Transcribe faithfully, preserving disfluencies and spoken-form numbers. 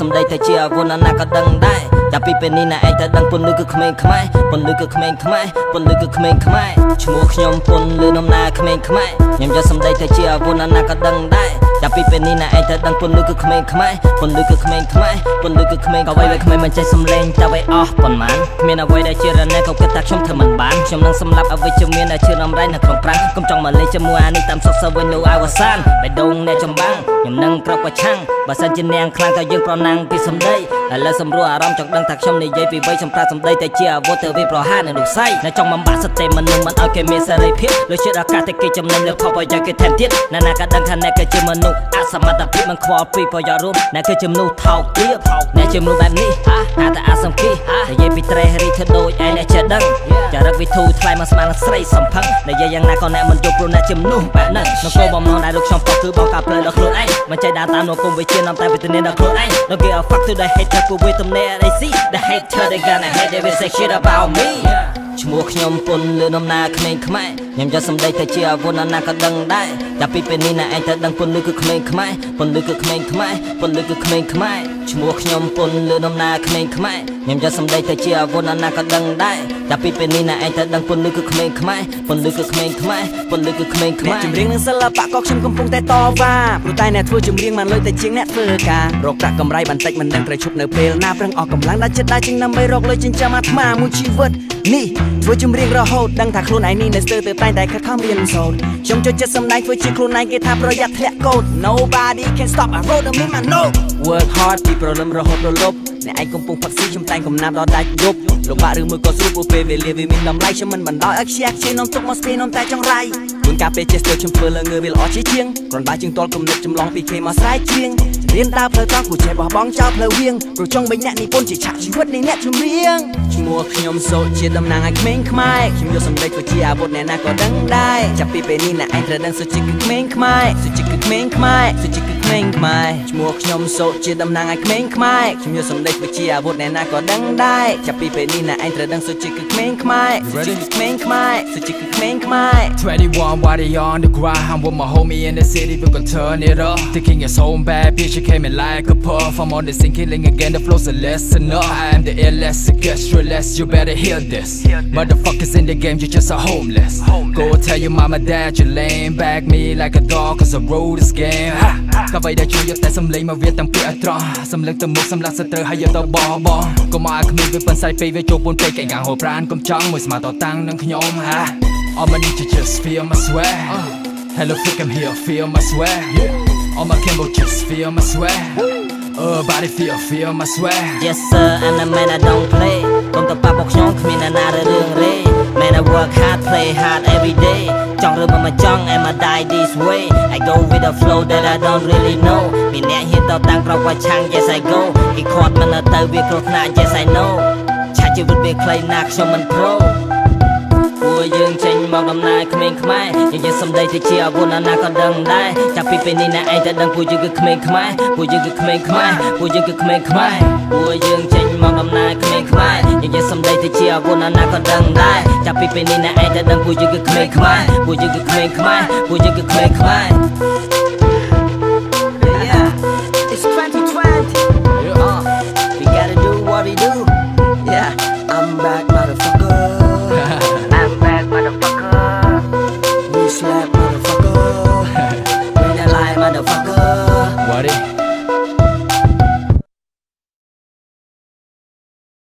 សំដីតែជាអាវុធណាក៏ដឹងដែរចាប់ពីពេលនេះណាឯងទៅដឹងពន្លឺគឺក្មេងខ្មែរពន្លឺគឺក្មេងខ្មែរពន្លឺគឺក្មេងខ្មែរឈ្មោះខ្ញុំពន្លឺដំណើរក្មេងខ្មែរខ្ញុំយកសំដីតែជាអាវុធណាក៏ដឹងដែរចាប់ពីពេលនេះណាឯងទៅដឹងពន្លឺគឺក្មេងខ្មែរពន្លឺគឺក្មេងខ្មែរពន្លឺគឺក្មេងក៏អ្វីៗក្មេងមិនចេះសំឡេងតែអ្វីអស់ប៉ុន្មានគ្មានអ្វីដែលជារណែក៏គិតថាខ្ញុំធ្វើមិនបានខ្ញុំនឹងសម្លាប់អវិជ្ជមានដែលជឿរំរៃនៅក្នុងប្រាំងកុំចង់មកលេងជាមួយអានេះតាមសុខសវិញលោកអវសានបេះដូងអ្នកចំបាំងខ្ញុំនឹងក្រោកប្រឆាំងបើសិនជានាងខ្លាំងតែយើងប្រណាំងពីសំដីឥឡូវសម្រួលអារម្មណ៍ចង់ដឹងថាខ្ញុំនិយាយពីវ័យសម្រាប់សំដីតែជាអាវុធទៅវាប្រហារនៅនោះស័យនៅចង់បំបាក់សតិមនុស្សមិនឲ្យគេមានសេរីភាពលើជាតិអាកាសតែគេចំណេញលើផលប្រយោជន៍គេថែមទៀតណាណាក៏ដឹងថាអ្នកគឺជាមនុស្សអសមត្ថភាពមិនខ្វល់ពីប្រយោជន៍រួមអ្នកគឺជាមនុស្សថោកទាបអ្នកជាមនុស្សបែបនេះថាតែអសមគីនិយាយពីត្រេះរីធ្វើដូចឯអ្នកចេះដឹងចរិតវិធូថ្លៃមកស្មានស្រីសំផឹងនិយាយយ៉ាងណាក៏អ្នកមិនយល់ព្រោះអ្នកជាមនុស្សបែបហ្នឹងនៅគោលបំណងដែលលោកខ្ញុំក៏គឺបងការផ្លូវដល់ខ្លួនឯងមិនចេះដើរតាមនៅគុំវិជានាំតែវិធានដល់ខ្លួនឯង Don't give a fuck to the hater ពួកវាទំនេរ they see the hater they gonna hate they will say shit about me ឈ្មោះខ្ញុំពន្លឺដំណើរក្មេងខ្មែរខ្ញុំយកសំដីទៅជាអាវុធណាក៏ដឹងដែរចាប់ពីពេលនេះណាឯងទៅដឹងពន្លឺគឺក្មេងខ្មែរពន្លឺគឺក្មេងខ្មែរពន្លឺគឺក្មេងខ្មែរឈ្មោះខ្ញុំពន្លឺដំណើរក្មេងខ្មែរខ្ញុំយកសំដីទៅជាអាវុធណាក៏ដឹងដែរចាប់ពីពេលនេះណាឯងទៅដឹងពន្លឺគឺក្មេងខ្មែរពន្លឺគឺក្មេងខ្មែរពន្លឺគឺក្មេងខ្មែរចម្រៀងនឹងសិល្បៈក៏ខ្ញុំកំពុងតែតវ៉ាព្រោះតែអ្នកធ្វើចម្រៀងមិនលុយតែជាងអ្នកធ្វើការរកប្រាក់កម្រៃបន្តិចមិនដឹងត្រូវឈប់នៅពេលណាប្រឹងអស់កម្លាំងដាក់ចិត្តដាក់ជាងដើម្បីរកលុយចិញ្ចឹមអាត្មាមួយជីវិតនេះធ្វើចម្រៀងរហូតដឹងថាខ្លួនឯងនេះនៅស្ទើរទៅតែងតែខិតខំរៀនសូត្រខ្ញុំចូលចិត្តសម្ដែងធ្វើជាខ្លួនឯងគេថាប្រយ័ត្នធ្លាក់កូដ Nobody can stop I wrote them in my note Work hard ពីប្រលឹមរហូតរលប់អ្នកឯងកំពុងផឹកស៊ីខ្ញុំតែងកំណាប់ដល់ដាច់យប់លំបាកឬមួយក៏ស្រួលព្រោះពេលវេលាវាមានតម្លៃខ្ញុំមិនបណ្ដោយឲ្យខ្ជះខ្ជាយនាំទុកមកស្ពាយនាំតែចង្រៃជួនកាលពេលចេះស្ទើរខ្ញុំធ្វើលើងើវាល្អជាជាងគ្រាន់តែជាងតលគំនិតចម្លងពីគេមកស្រែកជាងរៀនដើរផ្លូវត្រង់គូចេះបោះបង់ចោលផ្លូវវៀងព្រោះចង់បិញអ្នកនិពន្ធជាឆាកជីវិតនៃអ្នកចម្រៀងឈ្មោះខ្ញុំសូជាតំណាងឲ្យក្មេងខ្មែរខ្ញុំយកសម្ដីធ្វើជាអាវុធអ្នកណាក៏ដឹងដែរចាប់ពីពេលនេះអ្នកឯងត្រូវដឹងសុជីគឺក្មេងខ្មែរសុជីគឺក្មេងខ្មែរសុជីគឺក្មេងខ្មែរឈ្មោះខ្ញុំសូជាតំណាងឲ្យក្មេងខ្មែរខ្ញុំយកសម្ដីធ្វើជាអាវុធអ្នកណាក៏ដឹងដែរចាប់ពីពេលនេះអ្នកឯងត្រូវដឹងសុជីគឺក្មេងខ្មែរសុជីគឺក្មេងខ្មែរសុជីគឺក្មេងខ្មែរ twenty-one while they on the grind I'm with my homie in the city we gon' turn it up the king is home bad bitch you came in like a puff I'm on the scene killing again the flow's a lesson up I am the illest the guest realest you better hear this motherfuckers in the game you just a homeless go tell your mama dad you lame back me like a dog cause I rode this game ក៏អ្វីដែលជួយយកតែសំឡេងមកវាទាំងពាក្យអត្រង់សំឡេងទៅមុខសម្លាប់សត្រូវហើយយកទៅបោះបោះកុំឲ្យគ្មានវាប៉ុនសាយពេកវាចូលពូនពេកកែងកាំងហូបប្រានកុំចង់មួយស្មាតតាំងនឹងខ្ញុំហា All my need to just feel my sweat Hello freak I'm here feel my sweat All my Kimbo just feel my sweat Uh body feel feel my sweat Yes sir I'm the man I don't play កុំទៅប៉ះពួកខ្ញុំគ្មានណាណារឿងរេ Man I work hard play hard every day ចង់ឬមិនមកចង់ Am I die this way I go with the flow that I don't really know មានអ្នកហ៊ានទៅតាំងប្រវត្តិឆាំង Yes I go គេខាត់មិនទៅវាគ្រោះថ្នាក់ Yes I know ឆាជីវិតវាខ្លីណាស់ខ្ញុំមិន pro ពួកយើងចេញមកដំណើរក្មេងខ្មែរយើងយកសម្ដីទៅជាអាវុធណាណាក៏ដឹងដែរចាប់ពីពេលនេះណាឯងទៅដឹងពួកយើងគឺក្មេងខ្មែរពួកយើងគឺក្មេងខ្មែរពួកយើងគឺក្មេងខ្មែរពួកយើងចេញមកដំណើរក្មេងខ្មែរយើងយកសម្ដីទៅជាអាវុធណាណាក៏ដឹងដែរចាប់ពីពេលនេះណាឯងទៅដឹងពួកយើងគឺក្មេងខ្មែរពួកយើងគឺក្មេងខ្មែរពួកយើងគឺក្មេងខ្មែរ